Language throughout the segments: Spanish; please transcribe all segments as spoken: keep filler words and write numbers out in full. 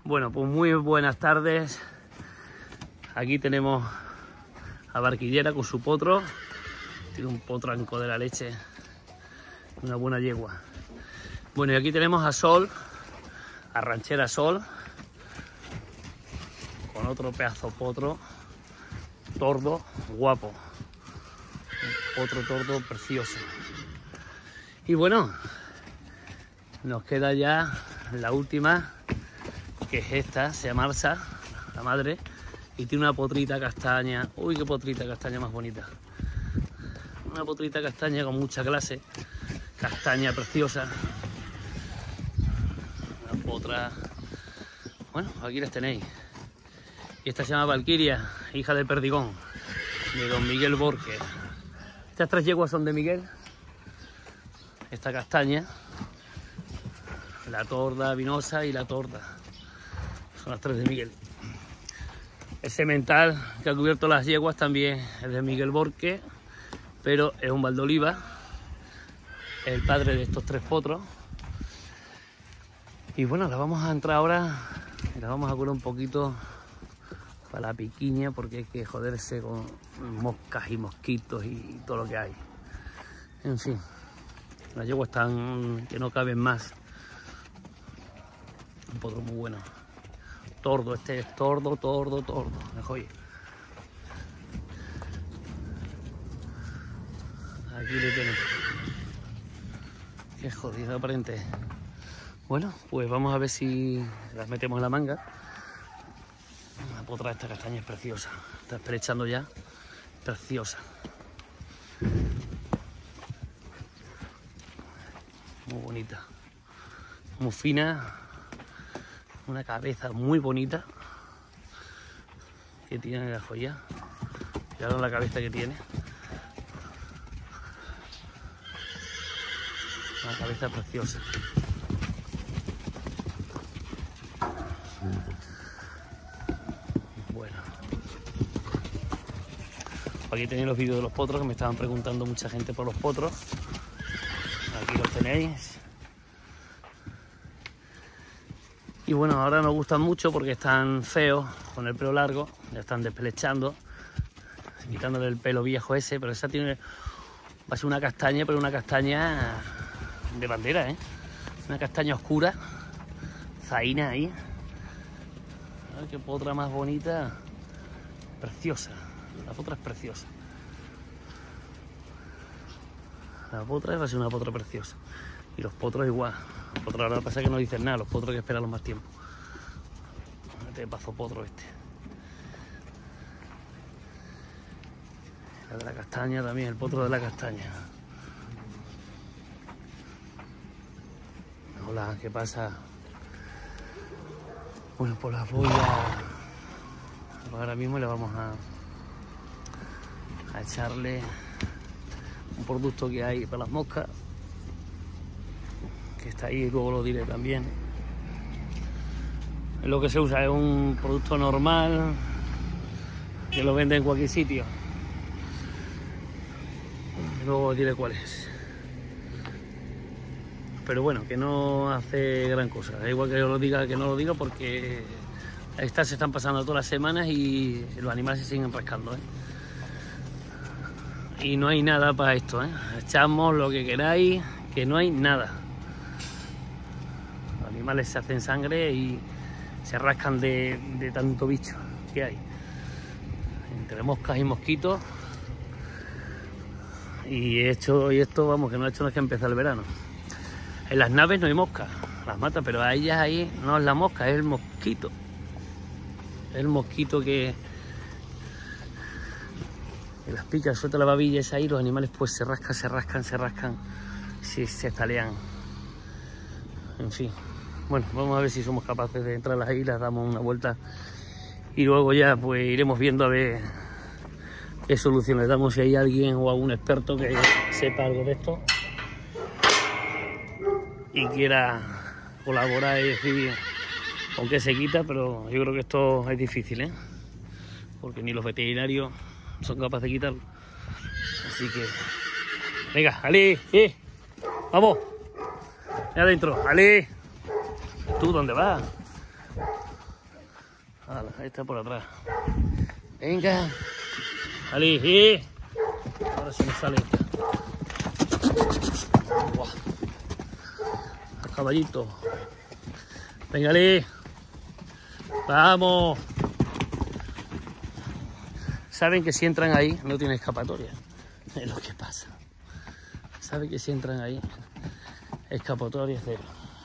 Bueno, pues muy buenas tardes. Aquí tenemos a Barquillera con su potro. Tiene un potranco de la leche. Una buena yegua. Bueno, y aquí tenemos a Sol, a Ranchera Sol, con otro pedazo potro, tordo, guapo. Un potro tordo precioso. Y bueno, nos queda ya la última, que es esta, se llama Arsa, la madre, y tiene una potrita castaña. Uy, qué potrita castaña más bonita. Una potrita castaña con mucha clase, castaña preciosa. Una potra. Bueno, aquí las tenéis. Y esta se llama Valquiria, hija de Perdigón, de don Miguel Borges. Estas tres yeguas son de Miguel. Esta castaña, la torda vinosa y la torda, son las tres de Miguel. El semental que ha cubierto las yeguas también es de Miguel Borque, pero es un Valdoliva, el padre de estos tres potros. Y bueno, la vamos a entrar ahora y la vamos a curar un poquito para la piquiña, porque hay que joderse con moscas y mosquitos y todo lo que hay. En fin, las yeguas están que no caben más. Un potro muy bueno. Tordo, este es tordo, tordo, tordo. Me joya. Aquí le tenemos. Qué jodido aparente. Bueno, pues vamos a ver si las metemos en la manga. La potra de esta castaña es preciosa. Está esperechando ya. Preciosa. Muy bonita. Muy fina. Una cabeza muy bonita que tiene la joya. Mirad la cabeza que tiene. Una cabeza preciosa. Bueno. Aquí tenéis los vídeos de los potros, que me estaban preguntando mucha gente por los potros. Aquí los tenéis. Y bueno, ahora nos gustan mucho porque están feos, con el pelo largo, ya están despelechando, quitándole el pelo viejo ese, pero esa tiene, va a ser una castaña, pero una castaña de bandera, ¿eh? Una castaña oscura, zaina ahí. Ay, qué potra más bonita, preciosa, la potra es preciosa. La potra va a ser una potra preciosa. Y los potros igual. Los potros ahora pasa que no dicen nada, los potros hay que esperarlos más tiempo. Este pazo potro este. La de la castaña también, el potro de la castaña. Hola, ¿qué pasa? Bueno, pues las voy a... Ahora mismo le vamos a... a echarle un producto que hay para las moscas, que está ahí, y luego lo diré también. Lo que se usa es un producto normal que lo vende en cualquier sitio. Luego diré cuál es. Pero bueno, que no hace gran cosa. Da igual que yo lo diga que no lo diga, porque estas se están pasando todas las semanas y los animales se siguen rascando, ¿eh? Y no hay nada para esto, ¿eh? Echamos lo que queráis, que no hay nada. Los animales se hacen sangre y se rascan de, de tanto bicho que hay. Entre moscas y mosquitos. Y hecho y esto, vamos, que no ha hecho nada que empezar el verano. En las naves no hay moscas, las mata, pero a ellas ahí no es la mosca, es el mosquito. El mosquito que, que las pica, suelta la babilla esa ahí, los animales pues se rascan, se rascan, se rascan, si se estalean. En fin, bueno, vamos a ver si somos capaces de entrar a las islas, damos una vuelta y luego ya pues iremos viendo a ver qué solución le damos, si hay alguien o algún experto que sepa algo de esto y quiera colaborar y decir con qué se quita, pero yo creo que esto es difícil, ¿eh? Porque ni los veterinarios son capaces de quitarlo. Así que, venga, Ali, eh, vamos, ya adentro, Ali, ¿tú dónde vas? Ala, ahí está por atrás. Venga. Ali, ¿eh? Ahora se me sale esta. Buah. El caballito. Venga, Ali. Vamos. Saben que si entran ahí no tienen escapatoria. Es lo que pasa. Saben que si entran ahí, escapatoria cero.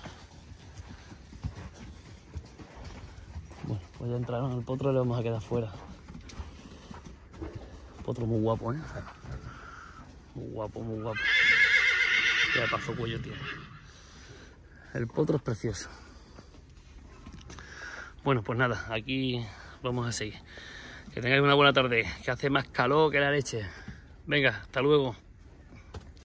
Bueno, pues ya entraron. Al potro le vamos a quedar fuera. Potro muy guapo, ¿eh? Muy guapo, muy guapo. Qué paso cuello tiene. El potro es precioso. Bueno, pues nada, aquí vamos a seguir. Que tengáis una buena tarde, que hace más calor que la leche. Venga, hasta luego.